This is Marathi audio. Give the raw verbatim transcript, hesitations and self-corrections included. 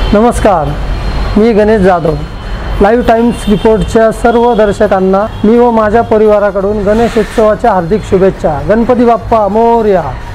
नमस्कार, मी गणेश जाधव. लाईव्ह टाइम्स रिपोर्टच्या सर्व दर्शकांना मी व माझ्या परिवाराकडून गणेश उत्सवाच्या हार्दिक शुभेच्छा. गणपती बाप्पा मोरया.